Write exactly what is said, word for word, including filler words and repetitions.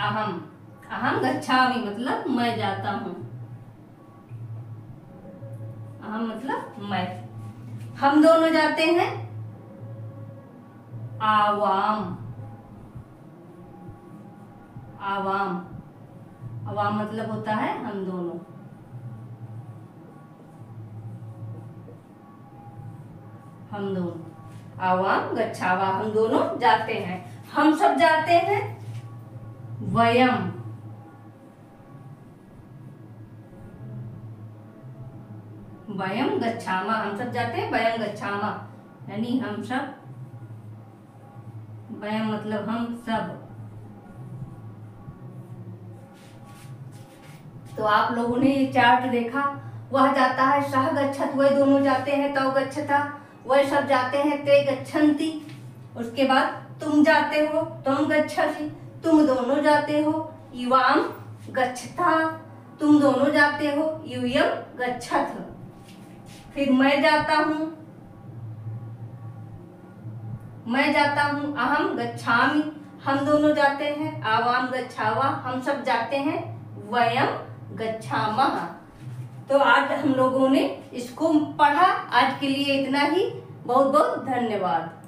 अहम, अहम गच्छामि मतलब मैं जाता हूँ, अहम मतलब मैं। हम दोनों जाते हैं, आवाम, आवाम, आवाम मतलब होता है हम दोनों। हम दोनों, आवाम गच्छावा, हम दोनों जाते हैं। हम सब जाते हैं, वयम, वयम गच्छामा, हम सब जाते हैं वयम गच्छामा, यानी हम सब, वयम मतलब हम सब। तो आप लोगों ने ये चार्ट देखा, वह जाता है सह गच्छत, वह दोनों जाते हैं तव गच्छता, वह सब जाते हैं ते गच्छन्ति। उसके बाद तुम जाते हो तुम गच्छसि, तुम दोनों जाते हो युवाम गच्छता, तुम दोनों जाते हो यूयम गच्छत। फिर मैं जाता हूँ, मैं जाता हूँ अहम गच्छामि, हम दोनों जाते हैं आवाम गच्छावा, हम सब जाते हैं वयम गच्छामः। तो आज हम लोगों ने इसको पढ़ा। आज के लिए इतना ही। बहुत बहुत धन्यवाद।